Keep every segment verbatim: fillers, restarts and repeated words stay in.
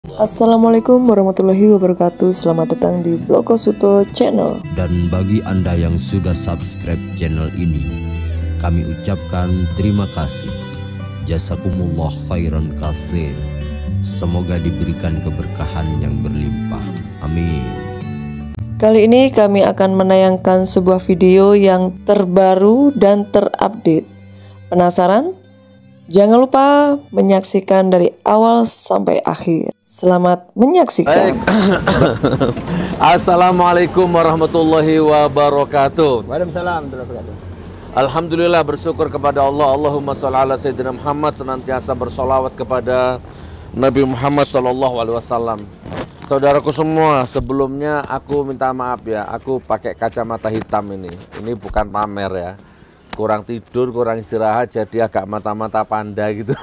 Assalamualaikum warahmatullahi wabarakatuh. Selamat datang di Bloko Suto Channel. Dan bagi Anda yang sudah subscribe channel ini, kami ucapkan terima kasih. Jazakumullah khairan katsir. Semoga diberikan keberkahan yang berlimpah. Amin. Kali ini kami akan menayangkan sebuah video yang terbaru dan terupdate. Penasaran? Jangan lupa menyaksikan dari awal sampai akhir. Selamat menyaksikan. Assalamualaikum warahmatullahi wabarakatuh. Waalaikumsalam warahmatullahi wabarakatuh. Alhamdulillah, bersyukur kepada Allah. Allahumma sholli ala sayyidina Muhammad, senantiasa bersolawat kepada Nabi Muhammad shallallahu alaihi wasallam. Saudaraku semua, sebelumnya aku minta maaf ya, aku pakai kacamata hitam ini. Ini bukan pamer ya. Kurang tidur, kurang istirahat, jadi agak mata-mata panda gitu.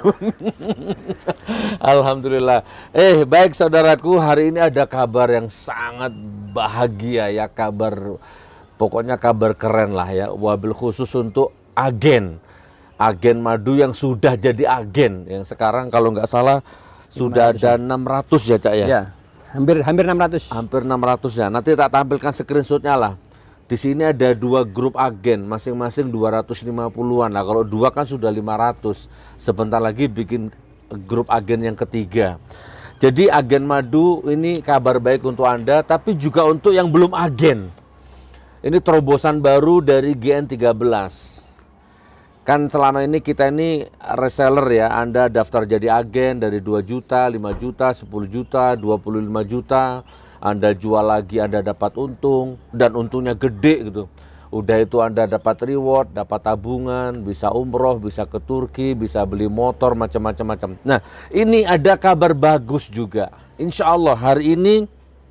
Alhamdulillah. Eh, baik saudaraku, hari ini ada kabar yang sangat bahagia ya, kabar pokoknya kabar keren lah ya, wabil khusus untuk agen. Agen madu yang sudah jadi agen, yang sekarang kalau nggak salah sudah ada enam ratus ya Cak ya? Ya, hampir hampir enam ratus. Hampir enam ratus ya. Nanti tak tampilkan screenshotnya lah. Di sini ada dua grup agen, masing-masing dua ratus lima puluhan. Nah, kalau dua kan sudah lima ratus. Sebentar lagi bikin grup agen yang ketiga. Jadi agen madu ini kabar baik untuk Anda, tapi juga untuk yang belum agen. Ini terobosan baru dari G N tiga belas. Kan selama ini kita ini reseller ya, Anda daftar jadi agen dari dua juta, lima juta, sepuluh juta, dua puluh lima juta. Anda jual lagi, Anda dapat untung, dan untungnya gede gitu. Udah itu Anda dapat reward, dapat tabungan, bisa umroh, bisa ke Turki, bisa beli motor, macam-macam macam. Nah, ini ada kabar bagus juga. Insya Allah hari ini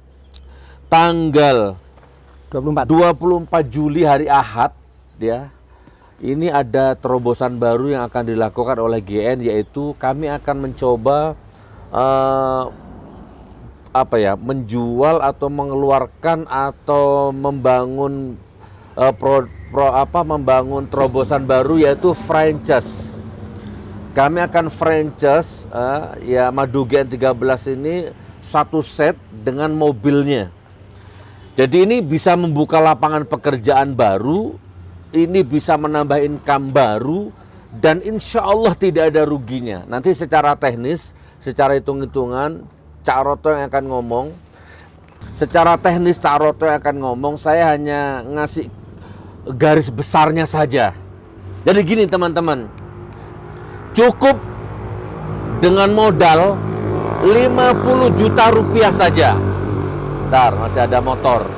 tanggal dua puluh empat Juli hari Ahad ya. Ini ada terobosan baru yang akan dilakukan oleh G N, yaitu kami akan mencoba uh, apa ya, menjual atau mengeluarkan atau membangun uh, pro, pro apa membangun terobosan baru, yaitu franchise. Kami akan franchise uh, ya madu G N tiga belas ini satu set dengan mobilnya. Jadi ini bisa membuka lapangan pekerjaan baru, ini bisa menambah income baru, dan insya Allah tidak ada ruginya. Nanti secara teknis, secara hitung-hitungan Cak Roto yang akan ngomong. Secara teknis Cak Roto yang akan ngomong, saya hanya ngasih garis besarnya saja. Jadi gini teman-teman, cukup dengan modal lima puluh juta rupiah saja. Bentar, masih ada motor.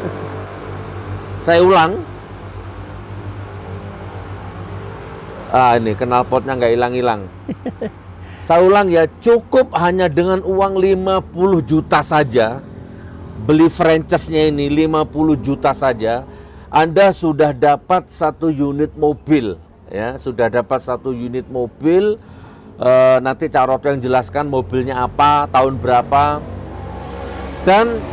Saya ulang. Ah, ini knalpotnya nggak hilang-hilang. Saya ulang ya, cukup hanya dengan uang lima puluh juta saja, beli franchise-nya ini lima puluh juta saja, Anda sudah dapat satu unit mobil, ya, sudah dapat satu unit mobil. E, nanti Cak Roto yang jelaskan mobilnya apa, tahun berapa, dan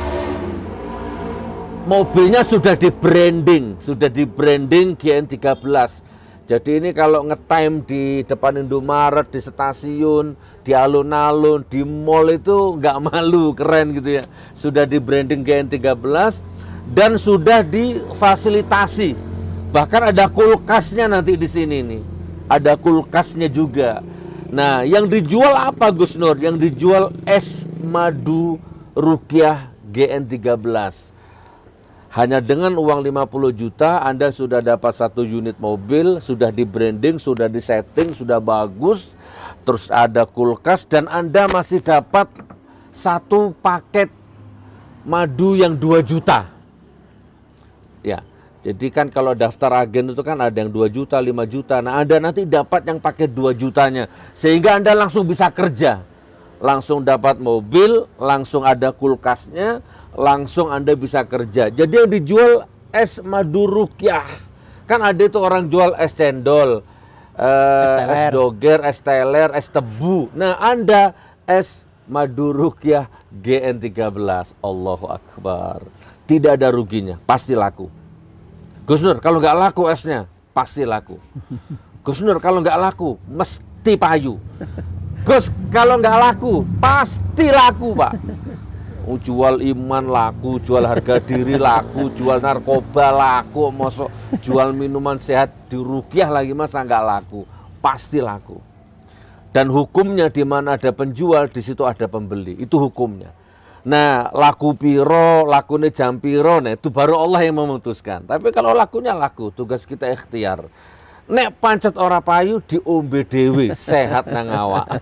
mobilnya sudah di branding, sudah di branding G N tiga belas. Jadi ini kalau nge-time di depan Indomaret, di stasiun, di alun-alun, di mall itu nggak malu, keren gitu ya. Sudah di branding G N tiga belas dan sudah difasilitasi. Bahkan ada kulkasnya nanti di sini nih. Ada kulkasnya juga. Nah, yang dijual apa Gus Nur? Yang dijual es madu Ruqyah G N tiga belas. Hanya dengan uang lima puluh juta Anda sudah dapat satu unit mobil, sudah di branding, sudah di setting, sudah bagus, terus ada kulkas, dan Anda masih dapat satu paket madu yang dua juta. Ya, jadi kan kalau daftar agen itu kan ada yang dua juta, lima juta. Nah, Anda nanti dapat yang pakai dua jutanya, sehingga Anda langsung bisa kerja. Langsung dapat mobil, langsung ada kulkasnya, langsung Anda bisa kerja. Jadi yang dijual es madu Ruqyah. Kan ada itu orang jual es cendol, eh, es doger, es teler, es tebu. Nah, Anda es madu Ruqyah G N tiga belas. Allahu Akbar. Tidak ada ruginya, pasti laku. Gus Nur, kalau nggak laku esnya, pasti laku. Gus Nur, kalau nggak laku, mesti payu. Gus, kalau nggak laku, pasti laku, Pak. Oh, jual iman laku, jual harga diri laku, jual narkoba laku, mosok jual minuman sehat di ruqyah lagi masa nggak laku, pasti laku. Dan hukumnya di mana ada penjual, di situ ada pembeli, itu hukumnya. Nah, laku piro, lakune jam piro, nah itu baru Allah yang memutuskan. Tapi kalau lakunya laku, tugas kita ikhtiar. Nek pancet ora payu diombe dewe, sehat nang awak.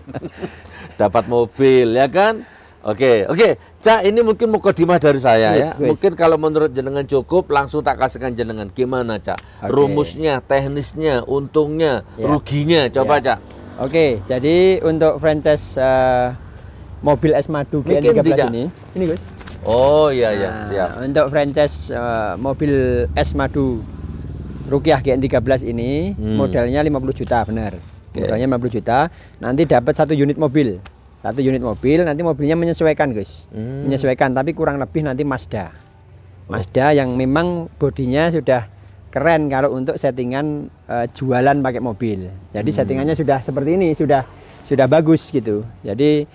Dapat mobil, ya kan? Oke, oke, Cak, ini mungkin mukadimah dari saya ya. Yes. Mungkin kalau menurut jenengan cukup, langsung tak kasihkan jenengan. Gimana, Cak? Okay. Rumusnya, teknisnya, untungnya, Ya. ruginya, coba, Ya. Cak. Oke, jadi untuk franchise uh, mobil S Madu G N tiga belas ini, ini Gus. Oh iya iya, Nah, siap. Untuk franchise uh, mobil S Madu Ruqyah G N tiga belas ini Hmm. modalnya lima puluh juta, benar. Oke. Modalnya lima puluh juta, nanti dapat satu unit mobil. Satu unit mobil, nanti mobilnya menyesuaikan, Gus. Hmm. Menyesuaikan, tapi kurang lebih nanti Mazda. Mazda yang memang bodinya sudah keren kalau untuk settingan uh, jualan pakai mobil. Jadi Hmm. settingannya sudah seperti ini, sudah sudah bagus gitu. Jadi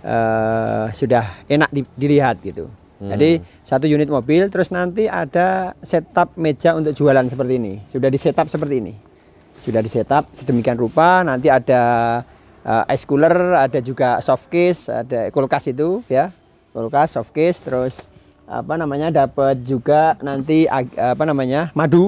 uh, sudah enak di, dilihat gitu. Hmm. Jadi satu unit mobil, terus nanti ada setup meja untuk jualan seperti ini. Sudah di setup seperti ini. Sudah di setup sedemikian rupa. Nanti ada uh, ice cooler, ada juga soft case, ada kulkas itu ya, kulkas, soft case, terus apa namanya dapat juga nanti ag- apa namanya madu,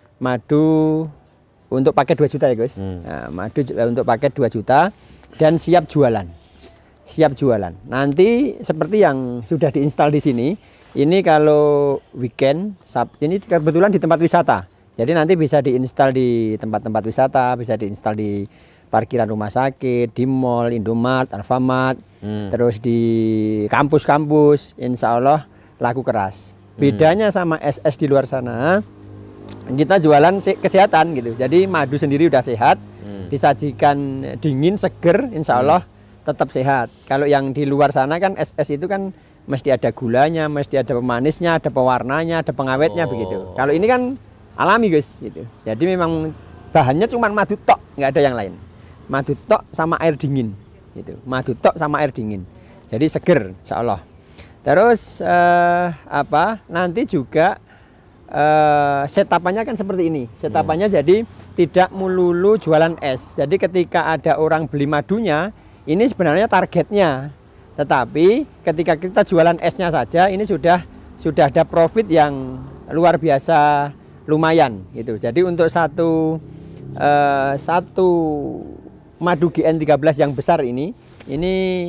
madu untuk paket dua juta ya Gus. Hmm. Nah, madu ju- untuk paket dua juta dan siap jualan, siap jualan. Nanti seperti yang sudah diinstal di sini, ini kalau weekend, Sabtu ini kebetulan di tempat wisata. Jadi nanti bisa diinstal di tempat-tempat wisata, bisa diinstal di parkiran rumah sakit, di mall, Indomaret, Alfamart, Hmm. terus di kampus-kampus, insya Allah laku keras. Bedanya sama S S di luar sana, kita jualan se- kesehatan gitu. Jadi madu sendiri udah sehat, Hmm. disajikan dingin, seger, insya Allah tetap sehat. Kalau yang di luar sana kan S S itu kan mesti ada gulanya, mesti ada pemanisnya, ada pewarnanya, ada pengawetnya Oh. begitu. Kalau ini kan alami Gus gitu. Jadi memang bahannya cuma madu tok, nggak ada yang lain. Madu tok sama air dingin gitu. Madu tok sama air dingin. Jadi seger insya Allah. Terus eh, apa? Nanti juga eh, setapannya kan seperti ini. Setapannya jadi tidak melulu jualan es. Jadi ketika ada orang beli madunya, ini sebenarnya targetnya. Tetapi ketika kita jualan esnya saja, ini sudah sudah ada profit yang luar biasa, lumayan gitu. Jadi untuk satu eh, satu madu G N tiga belas yang besar ini, ini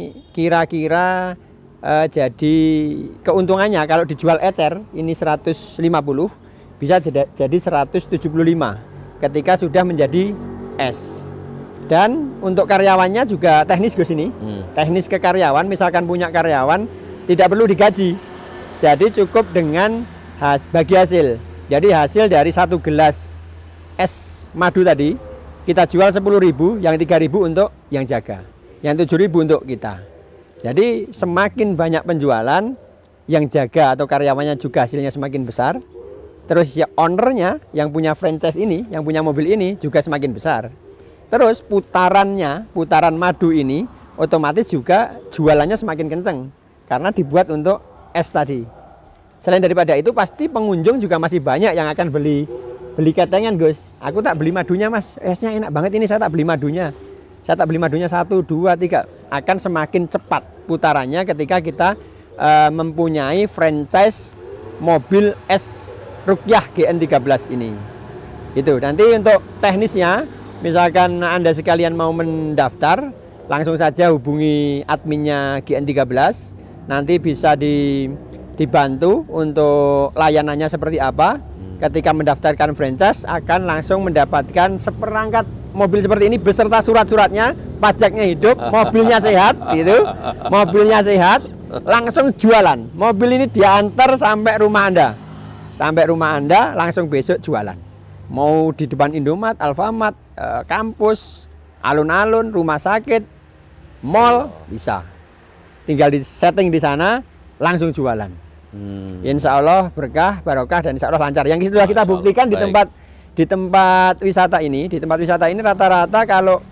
kira-kira eh, jadi keuntungannya kalau dijual ecer ini seratus lima puluh, bisa jadi, jadi seratus tujuh puluh lima ketika sudah menjadi es. Dan untuk karyawannya juga teknis Gus ini. Hmm. Teknis ke karyawan, misalkan punya karyawan tidak perlu digaji. Jadi cukup dengan has, bagi hasil. Jadi hasil dari satu gelas es madu tadi kita jual sepuluh ribu, yang tiga ribu untuk yang jaga, yang tujuh ribu untuk kita. Jadi semakin banyak penjualan, yang jaga atau karyawannya juga hasilnya semakin besar. Terus ya ownernya yang punya franchise ini, yang punya mobil ini juga semakin besar. Terus putarannya, putaran madu ini otomatis juga jualannya semakin kenceng karena dibuat untuk es tadi. Selain daripada itu pasti pengunjung juga masih banyak yang akan beli beli ketengan Gus. Aku tak beli madunya Mas, esnya enak banget ini, saya tak beli madunya. Saya tak beli madunya satu, dua, tiga. Akan semakin cepat putarannya ketika kita uh, mempunyai franchise mobil es Ruqyah G N tiga belas ini. Itu nanti untuk teknisnya, misalkan Anda sekalian mau mendaftar, langsung saja hubungi adminnya G N tiga belas. Nanti bisa di, dibantu untuk layanannya seperti apa. Ketika mendaftarkan franchise akan langsung mendapatkan seperangkat mobil seperti ini beserta surat-suratnya, pajaknya hidup, mobilnya sehat gitu. Mobilnya sehat, langsung jualan. Mobil ini diantar sampai rumah Anda. Sampai rumah Anda langsung besok jualan. Mau di depan Indomaret, Alfamart, eh, kampus, alun-alun, rumah sakit, mall bisa. Tinggal di setting di sana, langsung jualan. Hmm. Insya Allah berkah, barokah, dan insya Allah lancar. Yang sudah kita Masya buktikan Allah, di baik. tempat di tempat wisata ini, di tempat wisata ini rata-rata kalau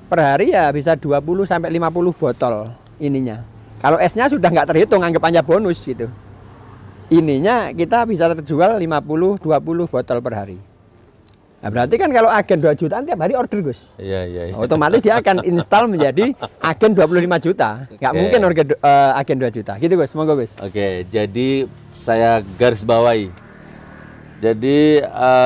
per hari ya bisa dua puluh sampai lima puluh botol ininya. Kalau esnya sudah nggak terhitung, anggap aja bonus gitu. Ininya kita bisa terjual lima puluh dua puluh botol per hari. Nah, berarti kan kalau agen dua jutaan tiap hari order, Gus. Iya, iya, iya. Otomatis dia akan install menjadi agen dua puluh lima juta. Nggak Oke. mungkin order, uh, agen dua juta. Gitu, Gus. Monggo, Gus. Oke, jadi saya garis bawahi. Jadi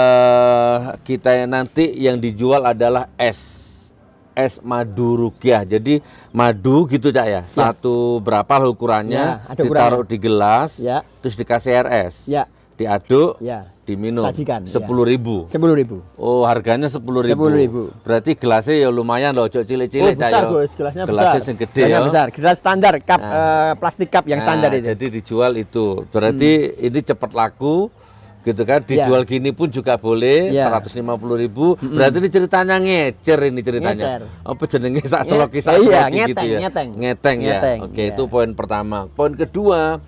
uh, kita nanti yang dijual adalah es. Es madu rukyah. Jadi madu gitu, Cak ya. Satu berapa lah ukurannya, Ya, ada ditaruh ukurannya. di gelas, Ya. terus dikasih air es. Ya. Diaduk, Ya. diminum. Sajikan, ya. Sepuluh ribu. Sepuluh ribu. Oh, harganya sepuluh ribu. Sepuluh ribu. Berarti gelasnya ya lumayan loh, cok cilik-cilik, Oh, Cak, besar, ya. Gus. Gelasnya, Gelasnya besar. yang gede Gelasnya ya. besar. Gelas standar, cup, Nah. eh, plastik cup yang Nah, standar itu. Jadi dijual itu. Berarti Hmm. ini cepat laku. Gitu kan, dijual gini pun juga boleh, Ya. seratus lima puluh ribu. Berarti ini ceritanya ngecer ini ceritanya. Ngecer. Apa jenenge sak Nge- seloki sak iya, seloki gitu ngeteng, ya. ngeteng. Ngeteng ya. Ngeteng, Oke, iya. itu poin pertama. Poin kedua,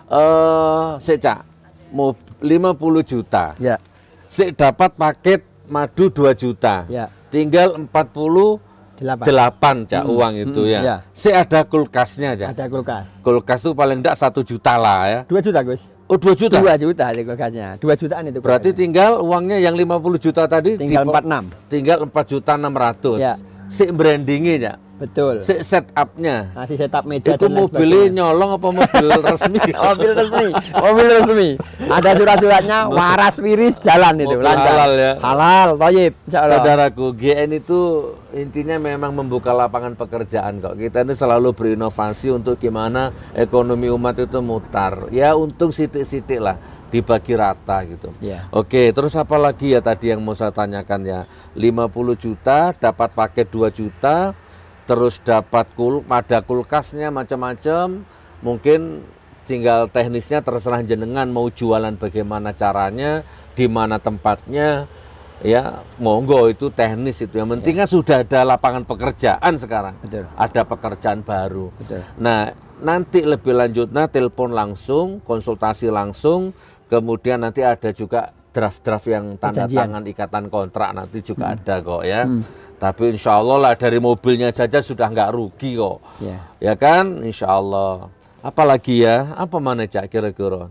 eh secak mau lima puluh juta. Ya. Sik dapat paket madu dua juta. Ya. Tinggal empat puluh Delapan. delapan Cak Mm-mm. uang itu Mm-mm, ya. ya. Sik ada kulkasnya Cak. Ada kulkas. Kulkas itu paling enggak satu juta lah ya. Dua juta, Gus. Oh, dua juta. Dua juta di kulkasnya. Dua jutaan itu. Berarti kulkasnya. tinggal uangnya yang lima puluh juta tadi tinggal dipo- empat puluh enam. tinggal empat juta enam ratus. Ya. Sik brandingnya ya. Betul. Sik setupnya. Masih setup meja Itu dan lain mobilnya sebagainya. nyolong apa mobil resmi? mobil resmi, mobil resmi. Ada surat-suratnya, waras wiris jalan itu, Mobil lancar. halal ya. Halal, thayyib, insyaallah. Saudaraku, G N itu intinya memang membuka lapangan pekerjaan kok. Kita ini selalu berinovasi untuk gimana ekonomi umat itu mutar. Ya untung sitik-sitik lah, dibagi rata gitu. Ya. Oke, terus apa lagi ya tadi yang mau saya tanyakan ya? lima puluh juta, dapat paket dua juta, terus dapat kul, ada kulkasnya macam-macam. Mungkin tinggal teknisnya terserah jenengan mau jualan bagaimana caranya, di mana tempatnya. Ya, monggo itu teknis itu. Yang penting kan sudah ada lapangan pekerjaan sekarang. Betul. Ada pekerjaan baru. Betul. Nah, nanti lebih lanjutnya telepon langsung, konsultasi langsung, kemudian nanti ada juga draft-draft yang tanda Perjanjian. tangan ikatan kontrak nanti juga Hmm. ada kok ya. Hmm. Tapi insya Allah lah dari mobilnya saja sudah nggak rugi kok. Ya. Ya kan, insya Allah. Apalagi ya, apa mana Cak kira-kira?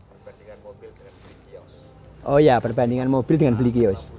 Oh ya, perbandingan mobil dengan beli kios.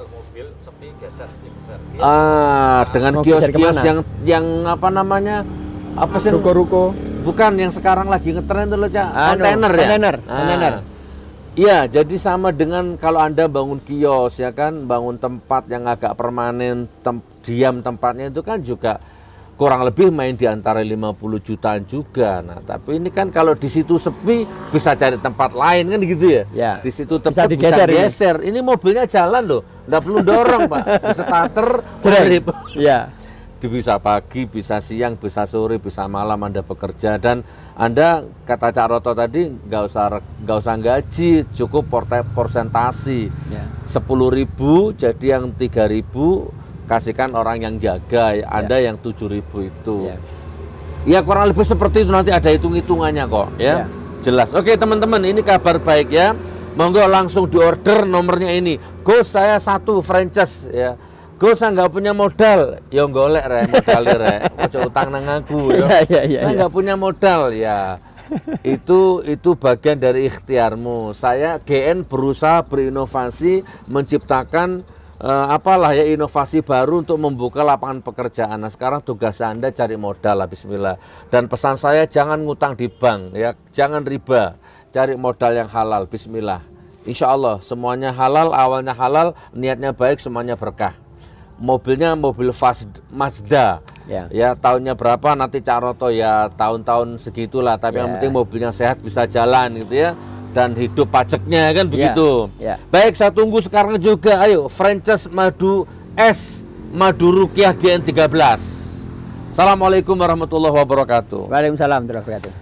Ah, dengan Mau geser kios-kios kemana? yang yang apa namanya? Apa sih? Ruko-ruko. Bukan yang sekarang lagi ngetren tuh loh, Cak. Anu, Kontainer ya? kontainer, Ah. kontainer. Iya, jadi sama dengan kalau Anda bangun kios ya kan, bangun tempat yang agak permanen, tem diam tempatnya itu kan juga kurang lebih main di antara lima puluh jutaan juga. Nah, tapi ini kan kalau di situ sepi bisa cari tempat lain kan gitu ya. Ya. Di situ Bisa tetap bisa digeser ini. geser. Ini mobilnya jalan loh, nggak perlu dorong Pak. Di starter, trip. Iya. Bisa pagi, bisa siang, bisa sore, bisa malam Anda bekerja. Dan Anda kata Cak Roto tadi nggak usah nggak usah gaji, cukup porte, persentasi Ya. sepuluh ribu jadi yang tiga ribu kasihkan orang yang jaga, Anda yang tujuh ribu itu. Ya. Ya kurang lebih seperti itu, nanti ada hitung-hitungannya kok ya. Ya. Jelas. Oke teman-teman, ini kabar baik ya. Monggo langsung diorder nomornya ini. Gus saya satu franchise ya. Gus saya nggak punya modal, ya golek re modal re, ojo utang nang aku ya. Iya, iya, iya, Saya iya. nggak punya modal ya. Itu itu bagian dari ikhtiarmu. Saya G N berusaha berinovasi, menciptakan eh, apalah ya inovasi baru untuk membuka lapangan pekerjaan. Nah, sekarang tugas Anda cari modal lah, bismillah. Dan pesan saya jangan ngutang di bank ya, jangan riba, cari modal yang halal, bismillah. Insya Allah semuanya halal, awalnya halal, niatnya baik, semuanya berkah. Mobilnya mobil Fast Mazda, Ya. ya tahunnya berapa nanti Cak Roto ya tahun-tahun segitulah. Tapi yang Ya. penting mobilnya sehat bisa jalan gitu ya, dan hidup pajaknya kan begitu. Ya. Baik, saya tunggu sekarang juga. Ayo franchise madu es madu rukyah G N tiga belas. Assalamualaikum warahmatullahi wabarakatuh. Waalaikumsalam warahmatullahi wabarakatuh.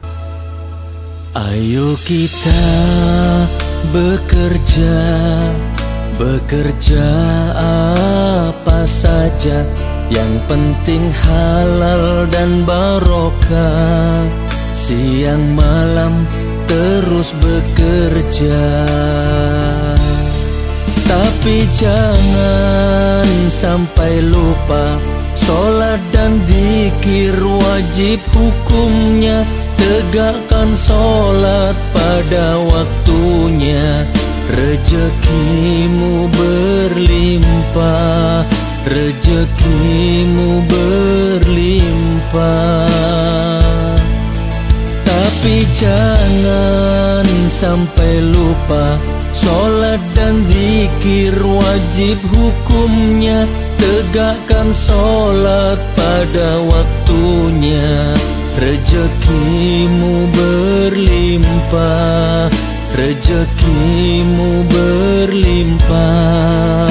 Ayo kita bekerja, bekerja apa saja, yang penting halal dan barokah. Siang malam terus bekerja, tapi jangan sampai lupa Sholat dan zikir wajib hukumnya, tegakkan sholat pada waktunya. Rezekimu berlimpah, rezekimu berlimpah. Tapi jangan sampai lupa, sholat dan zikir wajib hukumnya, tegakkan sholat pada waktunya. Rezekimu berlimpah, rezekimu berlimpah.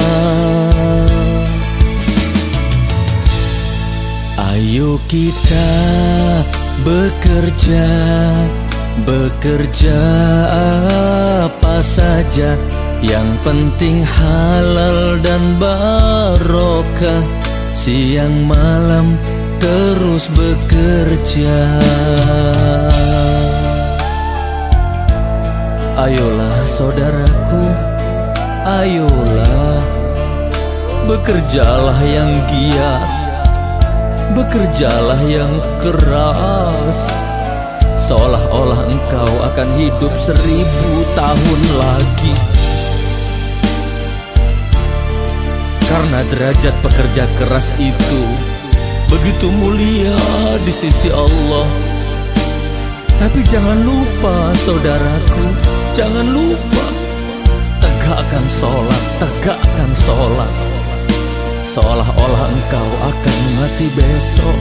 Ayo kita bekerja, bekerja apa saja, yang penting halal dan barokah. Siang malam terus bekerja. Ayolah saudaraku, ayolah, bekerjalah yang giat, bekerjalah yang keras, seolah-olah engkau akan hidup seribu tahun lagi. Karena derajat pekerja keras itu begitu mulia di sisi Allah. Tapi jangan lupa saudaraku, jangan lupa, tegakkan sholat, tegakkan sholat, seolah-olah engkau akan mati besok.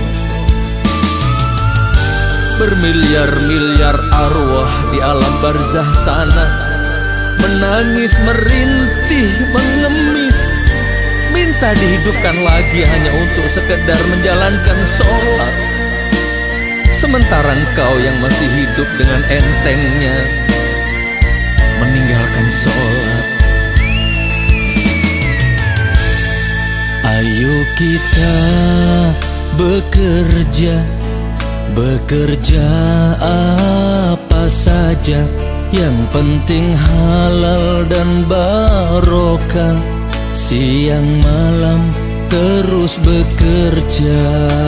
Bermiliar-miliar arwah di alam barzah sana menangis, merintih, mengemis, minta dihidupkan lagi hanya untuk sekedar menjalankan sholat. Sementara engkau yang masih hidup dengan entengnya meninggalkan sholat. Ayo kita bekerja, bekerja apa saja, yang penting halal dan barokah. Siang malam terus bekerja.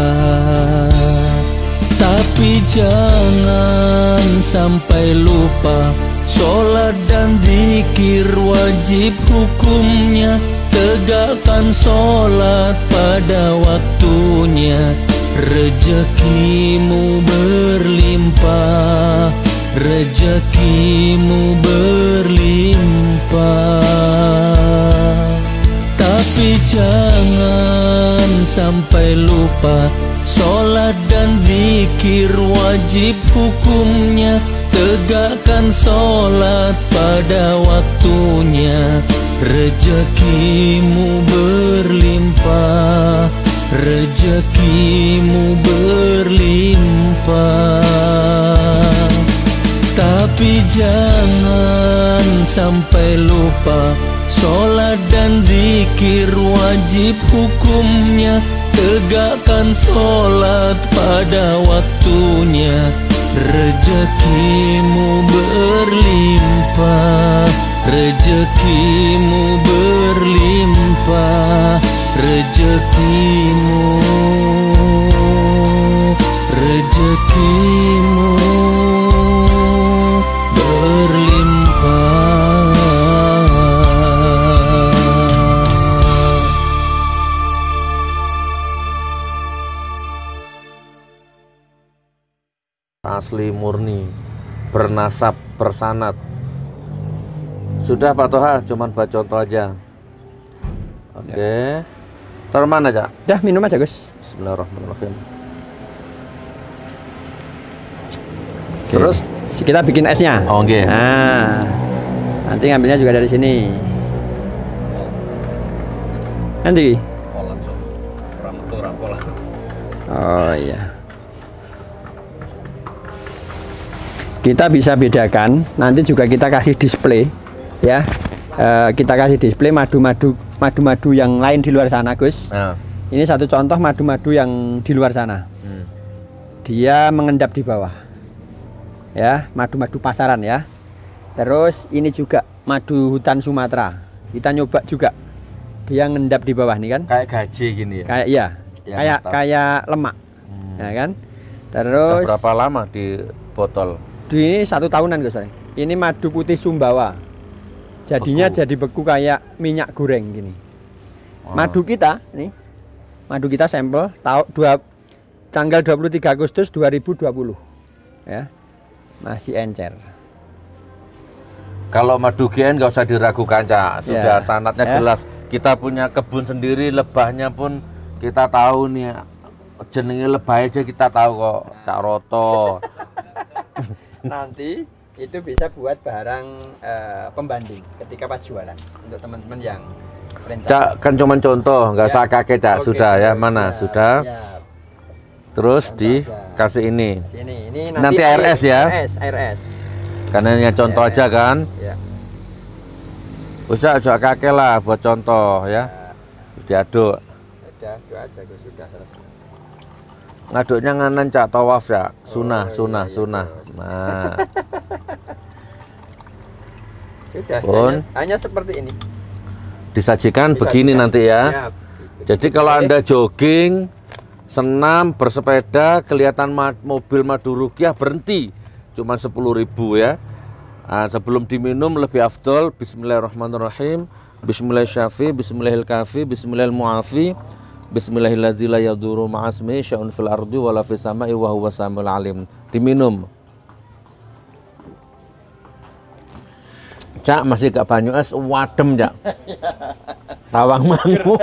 Tapi jangan sampai lupa, sholat dan zikir wajib hukumnya, tegakkan sholat pada waktunya. Rezekimu berlimpah, rezekimu berlimpah. Tapi jangan sampai lupa, sholat dan zikir wajib hukumnya, tegakkan sholat pada waktunya. Rezekimu berlimpah, rezekimu berlimpah. Tapi jangan sampai lupa, sholat dan zikir wajib hukumnya, tegakkan sholat pada waktunya. Rezekimu berlimpah, rezekimu berlimpah, rezekimu, rezekimu berlimpah. Asli murni, bernasab, bersanad. Sudah Pak Toha, cuman baca contoh aja. Oke. Okay. Taruh mana aja? Dah minum aja Gus. Bismillahirrahmanirrahim. Oke. Terus kita bikin esnya. Oh, oke. Okay. Nah, nanti ngambilnya juga dari sini. Nanti. Oh iya. Kita bisa bedakan, nanti juga kita kasih display ya. E, kita kasih display madu-madu madu-madu yang lain di luar sana, Gus. Nah. Ini satu contoh madu-madu yang di luar sana. Hmm. Dia mengendap di bawah. Ya, madu-madu pasaran ya. Terus ini juga madu hutan Sumatera. Kita nyoba juga. Dia ngendap di bawah nih kan. Kayak gaji gini ya. Kayak iya. yang kayak atas. kayak lemak, Hmm. ya kan? Nah, Terus berapa lama di botol? di ini satu tahunan Gus Farid. Ini madu putih Sumbawa. Jadinya Beku. jadi beku kayak minyak goreng gini. Wow. Madu kita nih, madu kita sampel tahu dua tanggal dua puluh tiga Agustus dua ribu dua puluh, ya masih encer. Kalau madu G N nggak usah diragukan, Cak. Sudah Ya. sanatnya Ya. jelas. Kita punya kebun sendiri, lebahnya pun kita tahu nih. Jenenge lebah aja kita tahu kok, Cak Roto. Nanti itu bisa buat barang eh, pembanding ketika pas jualan untuk teman-teman yang rencana. Cak, kan cuma contoh, nggak Ya. usah kakek, Cak. Oke, Sudah ya, terus, mana? ya, Sudah. ya. Terus Contoh dikasih ini. Sini, ini Nanti R S ya? R S, R S. Karena ini contoh Ya. aja kan. Ya. Usah aja kakek lah buat contoh ya. Diaduk. Sudah, itu aja Gus, sudah selesai. Ngaduknya nganan, Cak, tawaf ya. Sunah, Oh, sunah, iya, iya, sunah. Gus. Nah, Sudah, Pun. hanya, hanya seperti ini. disajikan Disajikan. begini nanti ya. Ya, Jadi kalau Oke. Anda jogging, senam, bersepeda, kelihatan ma- mobil madu ruqyah, berhenti. Cuma sepuluh ribu ya. Ah, sebelum diminum lebih afdol. Bismillahirrahmanirrahim. Bismillahirrahmanirrahim. Bismillahirrahmanirrahim. Bismillahirrahmanirrahim. Bismillahirrahmanirrahim. La yadurru ma'asmi sya'un fil ardi wala fis sama'i wa huwa samiul alim. Diminum. Cak, masih gak banyu es, wadem, Cak. Tawang mangu.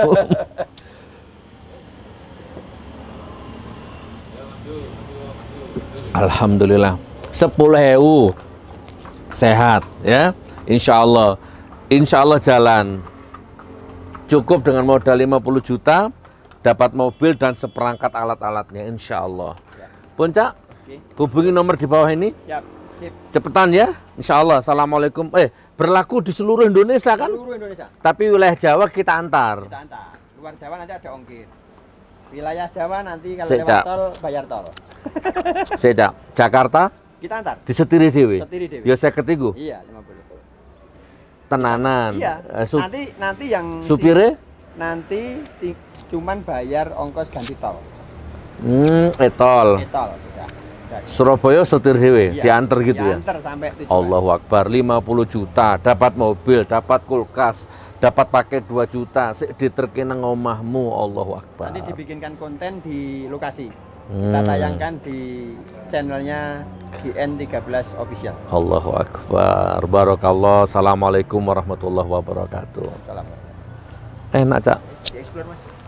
Alhamdulillah. Sepuluh ewu sehat ya. Insya Allah. Insya Allah jalan. Cukup dengan modal lima puluh juta, dapat mobil dan seperangkat alat-alatnya. Insya Allah. Puncak, hubungi nomor di bawah ini. Siap, sip. Cepetan ya. Insya Allah. Assalamualaikum. Eh, berlaku di seluruh Indonesia kan? Seluruh Indonesia Tapi wilayah Jawa kita antar. kita antar. Luar Jawa nanti ada ongkir. Wilayah Jawa nanti kalau Sik, lewat Cak. tol bayar tol. Seda. Jakarta Kita antar. disetiri dewe. Setiri dewe. Ya saya ketigu. Iya, lima puluh. Tenanan. Iya. Eh, sup- nanti nanti yang si- supire? nanti ti- cuman bayar ongkos ganti tol. Hmm, etol. Ini tol sudah. Sudah. Surabaya setir dewe, Iya, diantar gitu ya. diantar sampai tujuan. Allahu Akbar, lima puluh juta, dapat mobil, dapat kulkas, dapat pakai dua juta, sik diterkena ngomahmu. Allahu Akbar. Nanti dibikinkan konten di lokasi. Kita Hmm. tayangkan di channelnya G N tiga belas Official. Allahu Akbar. Barakallah. Assalamualaikum warahmatullahi wabarakatuh. Salam. Enak, Cak. Di explore Mas.